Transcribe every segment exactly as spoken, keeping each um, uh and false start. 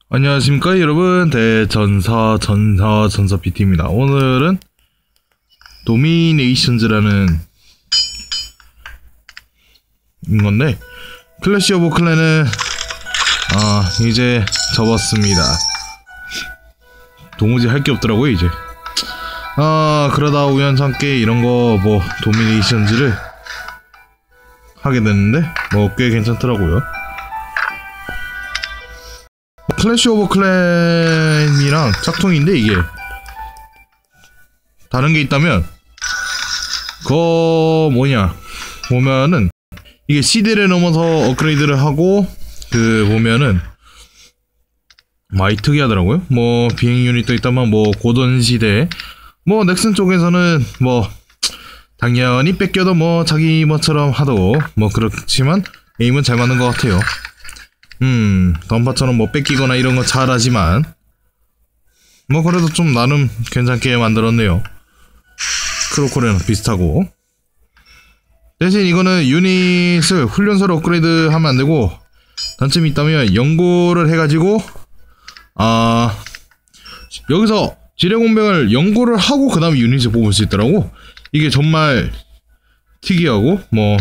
안녕하십니까 여러분, 대전사 전사 전사 피티입니다. 오늘은 도미네이션즈라는 건데, 클래시 오브 클랜은 아 이제 접었습니다. 도무지 할 게 없더라고요 이제. 아 그러다 우연찮게 이런거 뭐 도미네이션즈를 하게 됐는데 뭐 꽤 괜찮더라고요. 클래시 오브 클랜이랑 짝퉁인데, 이게 다른 게 있다면 그거 뭐냐 보면은 이게 시대를 넘어서 업그레이드를 하고, 그 보면은 많이 특이하더라고요. 뭐 비행 유닛도 있다만 뭐 고전 시대, 뭐 넥슨 쪽에서는 뭐 당연히 뺏겨도 뭐 자기 뭐처럼 하도 뭐 그렇지만 에임은 잘 맞는 것 같아요. 음, 던파처럼 뭐 뺏기거나 이런 거 잘하지만 뭐 그래도 좀 나름 괜찮게 만들었네요. 크로콜이랑 비슷하고. 대신 이거는 유닛을 훈련소로 업그레이드 하면 안되고, 단점이 있다면 연구를 해가지고 아 여기서 지뢰공병을 연구를 하고 그 다음에 유닛을 뽑을 수 있더라고. 이게 정말 특이하고, 뭐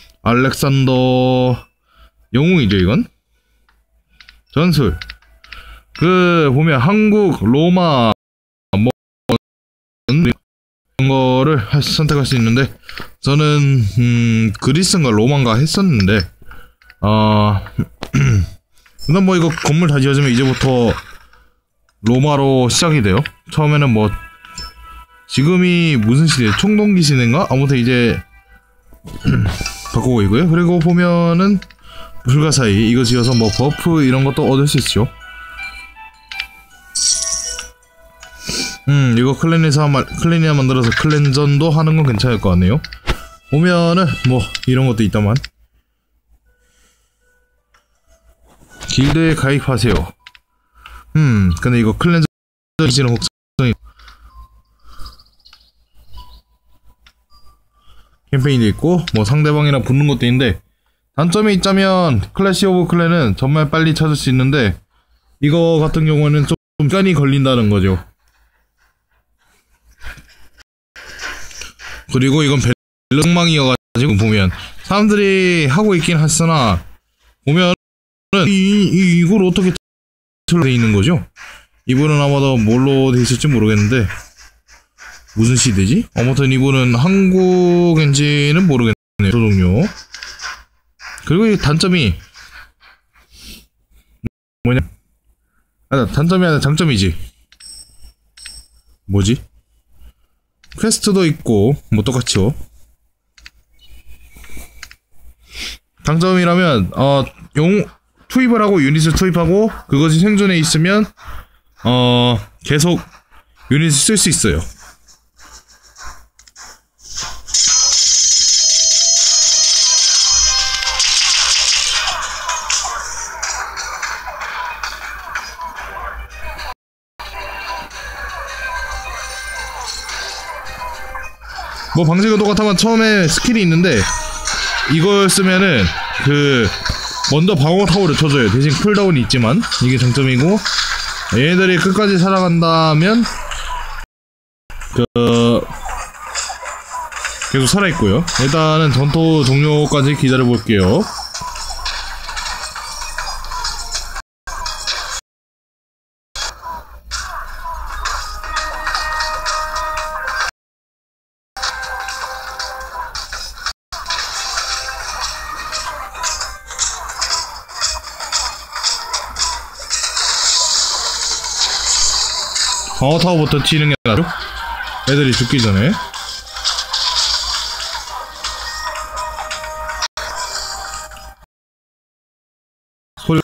알렉산더 영웅이죠 이건. 전술 그 보면 한국, 로마 뭐 이런 거를 할, 선택할 수 있는데, 저는 음 그리스인가 로마인가 했었는데, 어 그다음 뭐 이거 건물 다 지어지면 이제부터 로마로 시작이 돼요. 처음에는 뭐 지금이 무슨 시대, 총동기 시대인가? 아무튼 이제 바꾸고 있고요. 그리고 보면은 불가사의 이거 지어서 뭐 버프 이런 것도 얻을 수 있죠. 음 이거 클랜에서 한 클랜이나 만들어서 클랜전도 하는 건 괜찮을 것 같네요. 보면은 뭐 이런 것도 있다만, 길드에 가입하세요. 음 근데 이거 클랜전 이지는 혹성이 캠페인도 있고, 뭐 상대방이랑 붙는 것도 있는데, 단점이 있자면 클래시 오브 클랜은 정말 빨리 찾을 수 있는데, 이거 같은 경우에는 좀 시간이 걸린다는 거죠. 그리고 이건 벨럭망이어가지고 보면 사람들이 하고 있긴 하으나, 보면은 이, 이, 이걸 어떻게 돼 있는 거죠? 이분은 아마도 뭘로 돼 있을지 모르겠는데, 무슨 시대지? 아무튼 이분은 한국인지는 모르겠네요. 종료. 그리고 이 단점이 뭐냐? 아, 단점이 아니라 장점이지. 뭐지? 퀘스트도 있고 뭐 똑같죠. 장점이라면 어 용 투입을 하고 유닛을 투입하고 그것이 생존해 있으면 어 계속 유닛을 쓸 수 있어요. 뭐 방식은 똑같지만 처음에 스킬이 있는데, 이걸 쓰면은 그 먼저 방어 타워를 쳐줘요. 대신 쿨다운이 있지만 이게 장점이고, 얘네들이 끝까지 살아간다면 그 계속 살아있고요. 일단은 전투 종료까지 기다려볼게요. 방어타워부터 치는 게 낫죠? 애들이 죽기 전에. 소리.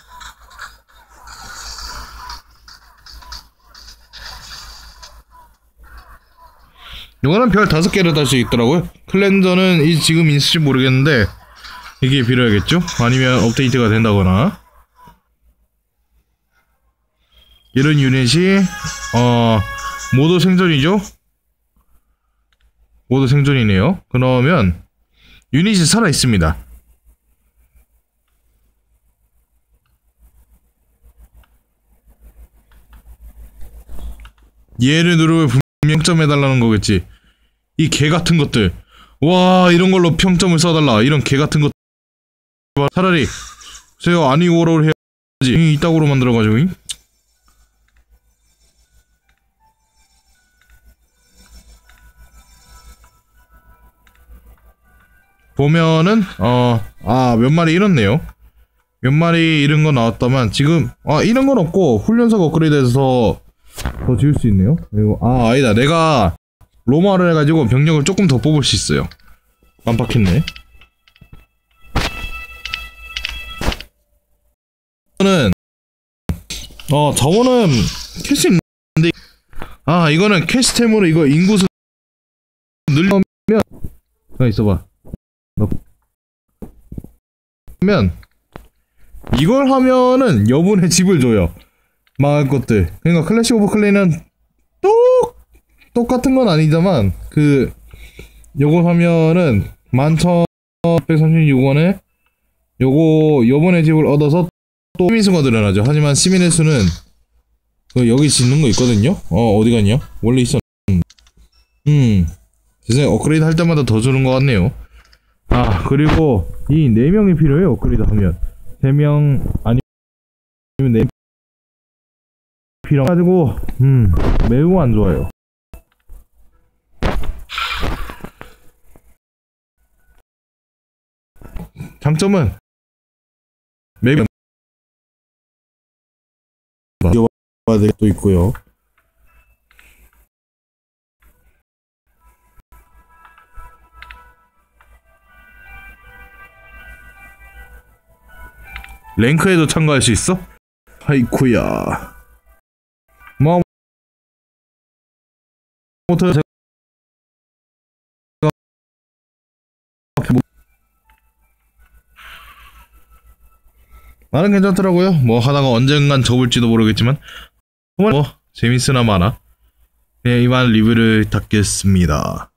이거는 별 다섯 개를 달 수 있더라고요. 클랜저는 이 지금 있을지 모르겠는데 이게 필요하겠죠? 아니면 업데이트가 된다거나. 이런 유닛이 어 모두 생존이죠? 모두 생존이네요. 그러면 유닛이 살아있습니다. 얘를 누르면 분명 평점 해달라는 거겠지. 이 개 같은 것들. 와, 이런 걸로 평점을 써달라. 이런 개 같은 것. 차라리 제가 아니오로를 해야지. 이따구로 만들어가지고. 보면은 어 아 몇 마리 잃었네요. 몇 마리 잃은 거 나왔다만 지금 아 이런 건 없고 훈련소가 업그레이드해서 더 지을 수 있네요. 그리고 아 아니다, 내가 로마를 해가지고 병력을 조금 더 뽑을 수 있어요. 깜빡했네. 이거는 어 저거는 캐시 있는데 아 이거는 캐시템으로 이거 인구수 늘리면 가 있어봐. 그러면 이걸 하면은 여분의 집을 줘요. 망할 것들. 그러니까 클래시 오브 클랜은 똑 똑같은 건 아니지만 그 요거 사면은 만 천백삼십육 원에 요거 여분의 집을 얻어서 또 시민수가 늘어나죠. 하지만 시민의 수는 그 여기 짓는 거 있거든요. 어 어디 갔냐? 원래 있었는데. 음 세상에 업그레이드 할 때마다 더 주는 것 같네요. 아 그리고 이 네 명이 필요해요. 업그레이드 하면 세 명 아니면 네 명 필요해가지고 음 매우 안 좋아요. 장점은 매우 봐야 될 것도 있고요. 랭크에도 참가할 수 있어? 아이쿠야. 뭐 모터 제가 나는 괜찮더라고요. 뭐 하다가 언젠간 접을지도 모르겠지만 뭐 재밌으나 마나 그냥 이만 리뷰를 닫겠습니다.